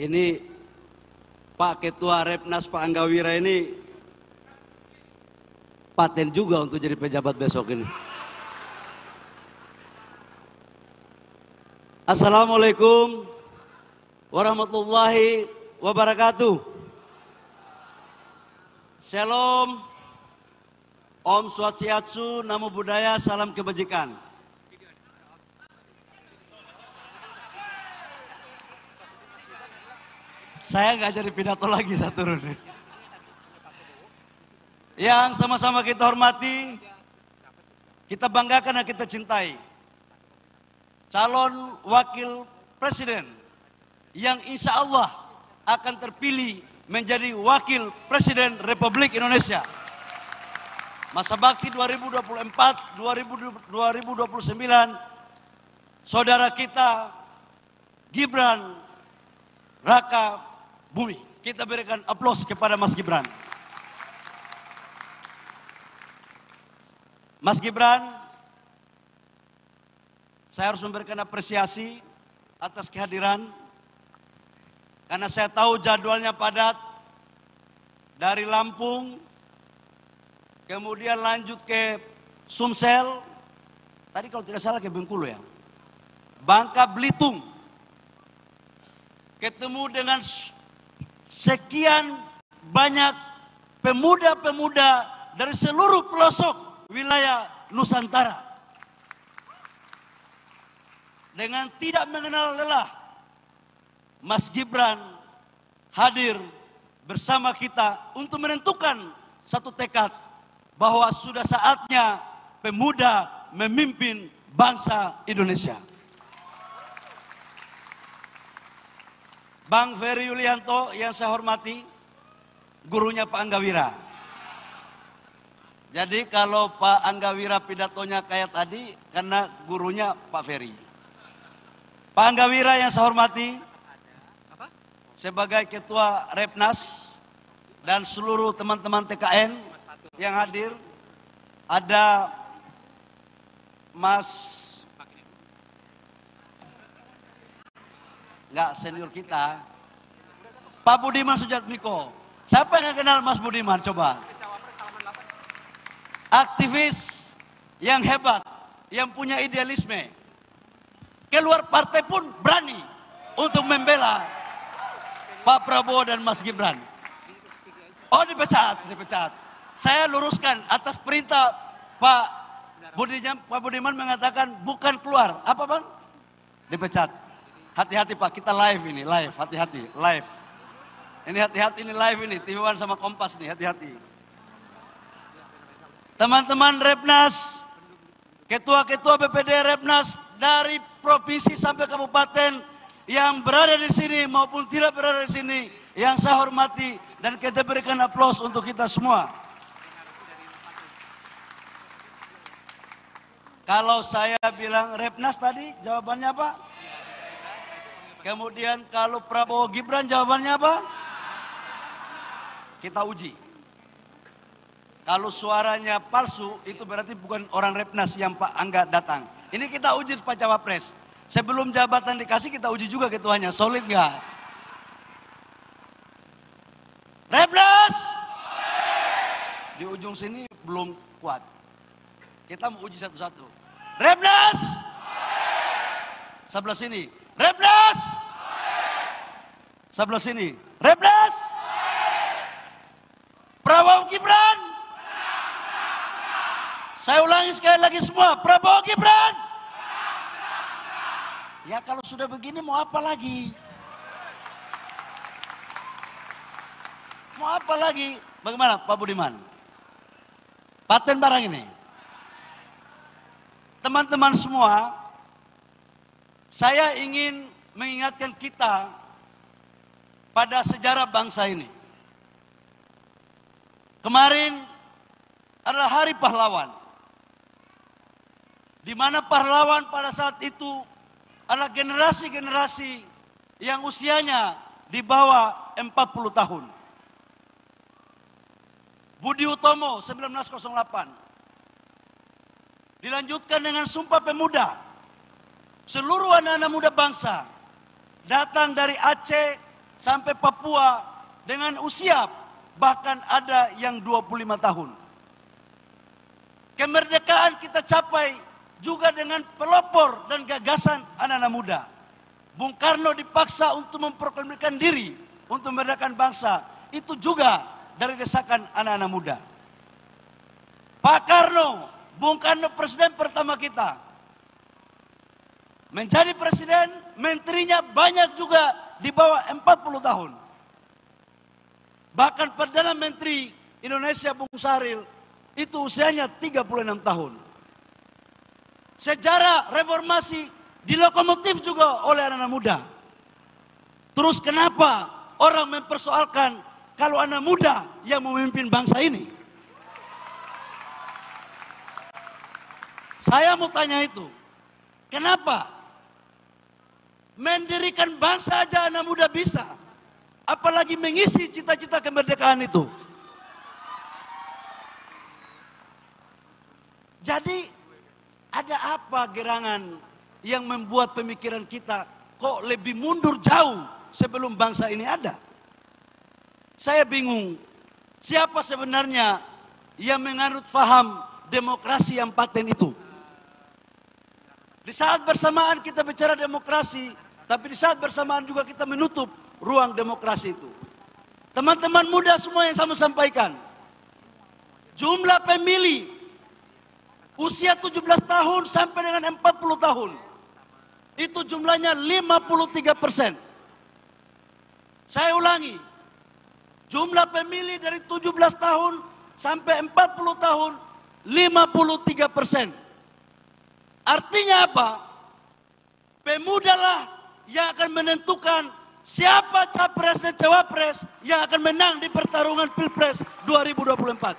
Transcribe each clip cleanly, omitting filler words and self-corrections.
Ini Pak Ketua Repnas Pak Anggawira ini paten juga untuk jadi pejabat besok ini. Assalamualaikum warahmatullahi wabarakatuh. Shalom, Om Swastiastu, Namo Buddhaya, salam kebajikan. Saya nggak jadi pidato lagi, saya turun. Yang sama-sama kita hormati, kita banggakan dan kita cintai. Calon wakil presiden yang insya Allah akan terpilih menjadi wakil presiden Republik Indonesia. Masa bakti 2024-2029, saudara kita Gibran Raka Bumi. Kita berikan aplaus kepada Mas Gibran. Mas Gibran, saya harus memberikan apresiasi atas kehadiran, karena saya tahu jadwalnya padat, dari Lampung, kemudian lanjut ke Sumsel, tadi kalau tidak salah ke Bengkulu ya, Bangka Belitung, ketemu dengan sekian banyak pemuda-pemuda dari seluruh pelosok wilayah Nusantara. Dengan tidak mengenal lelah, Mas Gibran hadir bersama kita untuk menentukan satu tekad bahwa sudah saatnya pemuda memimpin bangsa Indonesia. Bang Ferry Yulianto yang saya hormati, gurunya Pak Anggawira. Jadi kalau Pak Anggawira pidatonya kayak tadi, karena gurunya Pak Ferry. Pak Anggawira yang saya hormati, sebagai Ketua Repnas dan seluruh teman-teman TKN yang hadir, ada Mas, enggak senior kita, Pak Budiman Sujatmiko. Siapa yang kenal Mas Budiman? Coba. Aktivis yang hebat, yang punya idealisme. Keluar partai pun berani untuk membela Pak Prabowo dan Mas Gibran. Oh, dipecat. Saya luruskan atas perintah Pak Budiman mengatakan bukan keluar. Apa Bang? Dipecat. Hati-hati Pak, kita live ini, live, hati-hati, live. Ini hati-hati, ini live ini, TV One sama Kompas nih, hati-hati. Teman-teman Repnas, ketua-ketua BPD Repnas dari provinsi sampai kabupaten yang berada di sini maupun tidak berada di sini, yang saya hormati dan kita berikan aplaus untuk kita semua. Kalau saya bilang Repnas tadi, jawabannya apa? Kemudian kalau Prabowo Gibran jawabannya apa? Kita uji. Kalau suaranya palsu itu berarti bukan orang Repnas yang Pak Angga datang. Ini kita uji Pak Cawapres. Sebelum jabatan dikasih kita uji juga ketuanya, solid nggak? Repnas! Di ujung sini belum kuat. Kita mau uji satu-satu. Repnas! Sebelah sini. Repnas! Sebelah sini. Repnas! Prabowo Gibran! Saya ulangi sekali lagi semua. Prabowo Gibran! Ya kalau sudah begini mau apa lagi? Mau apa lagi? Bagaimana Pak Budiman? Paten barang ini. Teman-teman semua, saya ingin mengingatkan kita pada sejarah bangsa ini. Kemarin adalah Hari Pahlawan, di mana pahlawan pada saat itu adalah generasi-generasi yang usianya di bawah 40 tahun. Budi Utomo 1908. Dilanjutkan dengan Sumpah Pemuda. Seluruh anak-anak muda bangsa datang dari Aceh sampai Papua dengan usia bahkan ada yang 25 tahun. Kemerdekaan kita capai juga dengan pelopor dan gagasan anak-anak muda. Bung Karno dipaksa untuk memproklamasikan diri untuk memerdekakan bangsa. Itu juga dari desakan anak-anak muda. Pak Karno, Bung Karno presiden pertama kita. Menjadi presiden, menterinya banyak juga di bawah 40 tahun. Bahkan Perdana Menteri Indonesia Bung Sahril itu usianya 36 tahun. Sejarah reformasi dilokomotif juga oleh anak-anak muda. Terus kenapa orang mempersoalkan kalau anak muda yang memimpin bangsa ini? Saya mau tanya itu. Kenapa? Mendirikan bangsa aja anak muda bisa. Apalagi mengisi cita-cita kemerdekaan itu. Jadi ada apa gerangan yang membuat pemikiran kita kok lebih mundur jauh sebelum bangsa ini ada? Saya bingung, siapa sebenarnya yang menganut faham demokrasi yang paten itu? Di saat bersamaan kita bicara demokrasi, tapi di saat bersamaan juga kita menutup ruang demokrasi itu. Teman-teman muda semua yang saya sampaikan, jumlah pemilih usia 17 tahun sampai dengan 40 tahun, itu jumlahnya 53%. Saya ulangi, jumlah pemilih dari 17 tahun sampai 40 tahun, 53%. Artinya apa? Pemudalah yang akan menentukan siapa capres dan cawapres yang akan menang di pertarungan Pilpres 2024.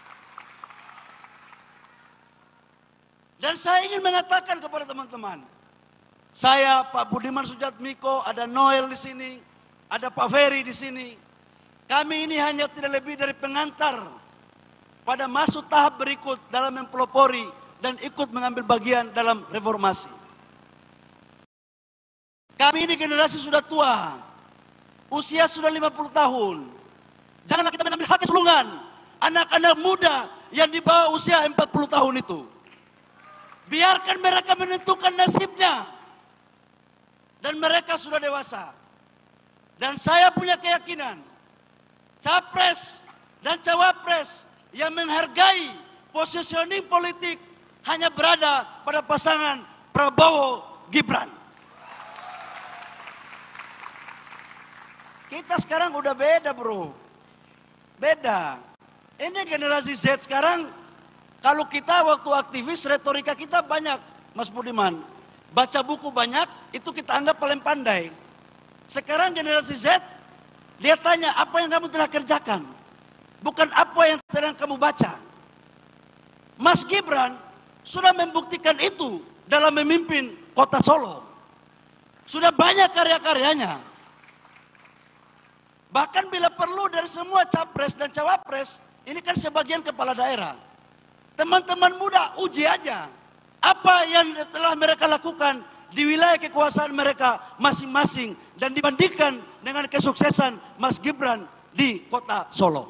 Dan saya ingin mengatakan kepada teman-teman, saya, Pak Budiman Sujatmiko, ada Noel di sini, ada Pak Ferry di sini. Kami ini hanya tidak lebih dari pengantar pada masuk tahap berikut dalam mempelopori dan ikut mengambil bagian dalam reformasi. Kami ini generasi sudah tua, usia sudah 50 tahun. Janganlah kita mengambil hak kesulungan anak-anak muda yang di bawah usia 40 tahun itu. Biarkan mereka menentukan nasibnya. Dan mereka sudah dewasa. Dan saya punya keyakinan, capres dan cawapres yang menghargai positioning politik hanya berada pada pasangan Prabowo Gibran. Kita sekarang udah beda, bro. Beda. Ini generasi Z sekarang, kalau kita waktu aktivis, retorika kita banyak, Mas Budiman. Baca buku banyak, itu kita anggap paling pandai. Sekarang generasi Z, dia tanya, apa yang kamu telah kerjakan? Bukan apa yang sedang kamu baca. Mas Gibran sudah membuktikan itu dalam memimpin kota Solo. Sudah banyak karya-karyanya. Bahkan bila perlu dari semua capres dan cawapres, ini kan sebagian kepala daerah. Teman-teman muda uji aja apa yang telah mereka lakukan di wilayah kekuasaan mereka masing-masing dan dibandingkan dengan kesuksesan Mas Gibran di kota Solo.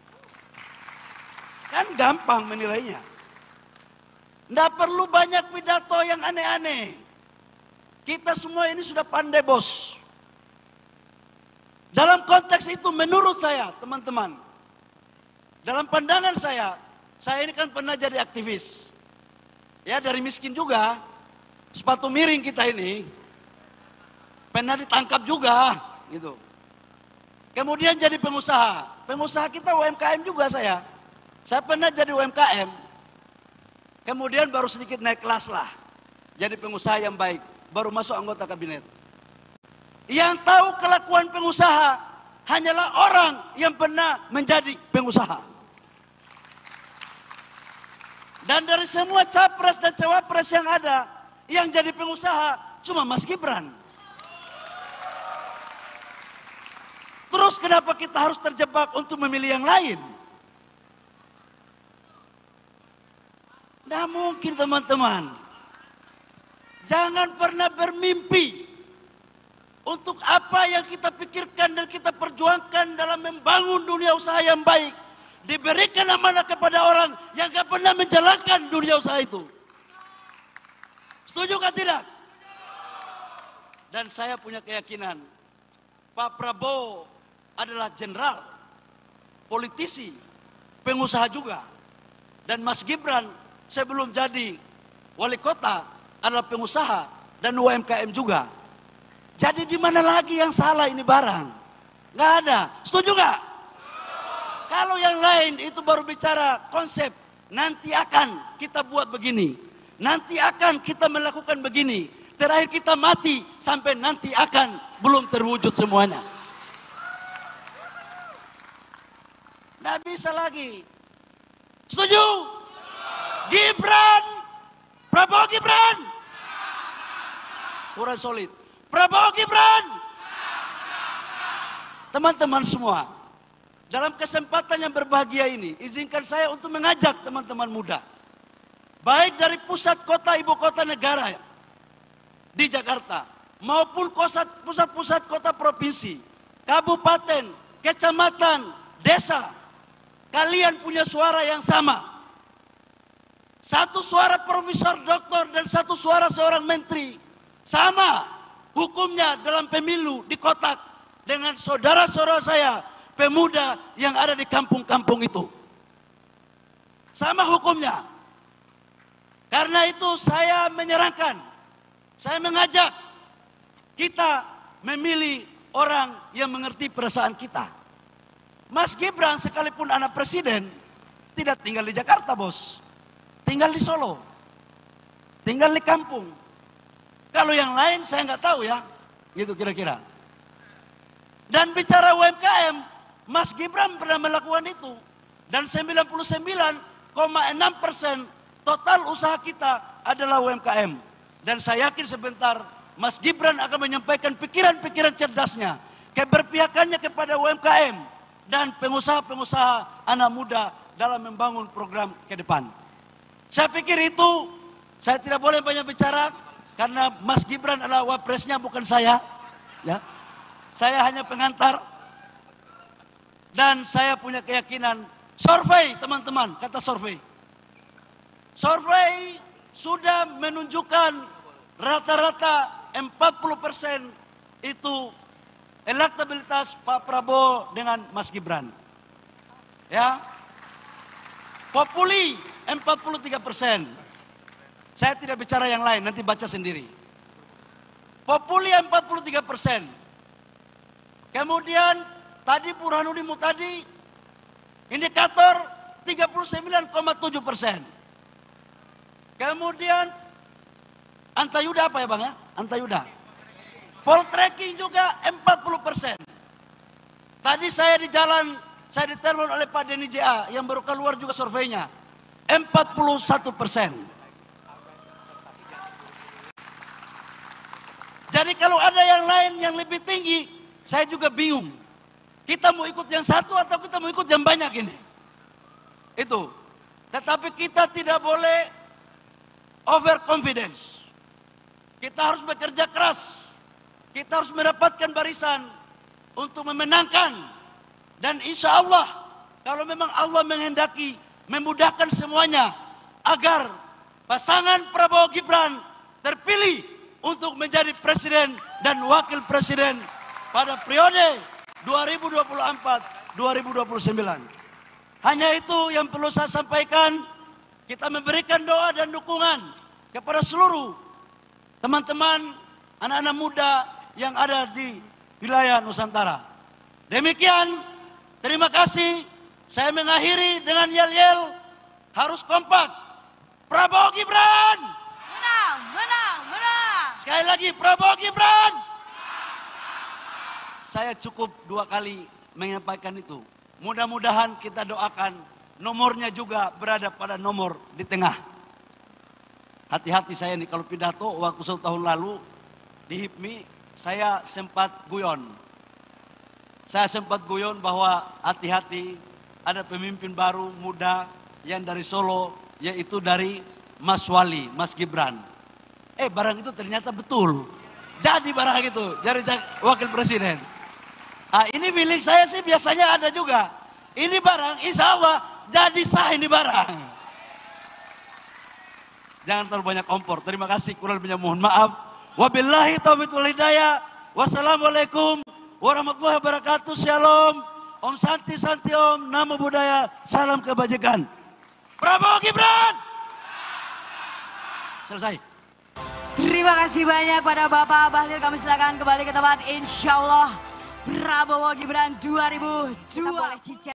Kan gampang menilainya. Nggak perlu banyak pidato yang aneh-aneh. Kita semua ini sudah pandai, bos. Dalam konteks itu menurut saya, teman-teman, dalam pandangan saya ini kan pernah jadi aktivis. Ya, dari miskin juga, sepatu miring kita ini, pernah ditangkap juga, gitu. Kemudian jadi pengusaha. Pengusaha kita UMKM juga saya. Saya pernah jadi UMKM. Kemudian baru sedikit naik kelas lah. Jadi pengusaha yang baik. Baru masuk anggota kabinet. Yang tahu kelakuan pengusaha hanyalah orang yang pernah menjadi pengusaha. Dan dari semua capres dan cawapres yang ada, yang jadi pengusaha cuma Mas Gibran. Terus kenapa kita harus terjebak untuk memilih yang lain? Tidak mungkin, teman-teman. Jangan pernah bermimpi Untuk apa yang kita pikirkan dan kita perjuangkan dalam membangun dunia usaha yang baik, diberikan amanah kepada orang yang gak pernah menjalankan dunia usaha itu. Setuju kan tidak? Dan saya punya keyakinan, Pak Prabowo adalah jenderal, politisi, pengusaha juga. Dan Mas Gibran sebelum jadi wali kota adalah pengusaha dan UMKM juga. Jadi di mana lagi yang salah ini barang? Nggak ada. Setuju nggak? Kalau yang lain itu baru bicara konsep, nanti akan kita buat begini, nanti akan kita melakukan begini, terakhir kita mati sampai nanti akan belum terwujud semuanya. Nggak bisa lagi. Setuju? Gibran, Prabowo Gibran, kurang solid. Prabowo Gibran. Teman-teman semua, dalam kesempatan yang berbahagia ini, izinkan saya untuk mengajak teman-teman muda, baik dari pusat kota ibu kota negara di Jakarta, maupun pusat-pusat kota provinsi, kabupaten, kecamatan, desa, kalian punya suara yang sama. Satu suara profesor, doktor, dan satu suara seorang menteri. Sama hukumnya dalam pemilu di kotak dengan saudara-saudara saya pemuda yang ada di kampung-kampung itu. Sama hukumnya. Karena itu saya menyarankan, saya mengajak kita memilih orang yang mengerti perasaan kita. Mas Gibran sekalipun anak presiden tidak tinggal di Jakarta, bos. Tinggal di Solo. Tinggal di kampung. Kalau yang lain saya nggak tahu ya, gitu kira-kira. Dan bicara UMKM, Mas Gibran pernah melakukan itu. Dan 99,6% total usaha kita adalah UMKM. Dan saya yakin sebentar Mas Gibran akan menyampaikan pikiran-pikiran cerdasnya, keberpihakannya kepada UMKM dan pengusaha-pengusaha anak muda dalam membangun program ke depan. Saya pikir itu, saya tidak boleh banyak bicara, karena Mas Gibran adalah wapresnya, bukan saya. Ya. Saya hanya pengantar. Dan saya punya keyakinan, survei teman-teman, kata survei. Survei sudah menunjukkan rata-rata 40% itu elektabilitas Pak Prabowo dengan Mas Gibran. Ya. Populi 43%. Saya tidak bicara yang lain, nanti baca sendiri. Populi 43%. Kemudian tadi Burhanuddin Muhtadi indikator 39,7%. Kemudian Antayuda apa ya Bang ya? Antayuda. Poltreking juga 40%. Tadi saya di jalan, saya ditelepon oleh Pak Denny JA yang baru keluar juga surveinya. 41%. Jadi kalau ada yang lain yang lebih tinggi, saya juga bingung. Kita mau ikut yang satu atau kita mau ikut yang banyak ini? Itu. Tetapi kita tidak boleh overconfidence. Kita harus bekerja keras. Kita harus mendapatkan barisan untuk memenangkan. Dan insya Allah, kalau memang Allah menghendaki, memudahkan semuanya, agar pasangan Prabowo Gibran terpilih untuk menjadi presiden dan wakil presiden pada periode 2024-2029. Hanya itu yang perlu saya sampaikan. Kita memberikan doa dan dukungan kepada seluruh teman-teman, anak-anak muda yang ada di wilayah Nusantara. Demikian, terima kasih. Saya mengakhiri dengan yel-yel, harus kompak. Prabowo Gibran! Menang, menang, menang. Sekali lagi, Prabowo Gibran! Saya cukup 2 kali menyampaikan itu. Mudah-mudahan kita doakan nomornya juga berada pada nomor di tengah. Hati-hati saya nih kalau pidato waktu 1 tahun lalu di HIPMI saya sempat guyon. Saya sempat guyon bahwa hati-hati ada pemimpin baru muda yang dari Solo, yaitu dari Mas Wali, Mas Gibran. Barang itu ternyata betul. jadi barang itu, jadi wakil presiden. Ah, ini feeling saya sih biasanya ada juga. Ini barang, insya Allah jadi sah ini barang. Jangan terlalu banyak kompor. Terima kasih, kurang lebihnya mohon maaf. Wabillahi taufiq wal hidayah. Wassalamualaikum warahmatullahi wabarakatuh. Shalom. Om Santi Santi Om. Namo Buddhaya. Salam kebajikan. Prabowo Gibran. Selesai. Terima kasih banyak pada Bapak Bahlil. Kami silakan kembali ke tempat. Insya Allah Prabowo Gibran 2002.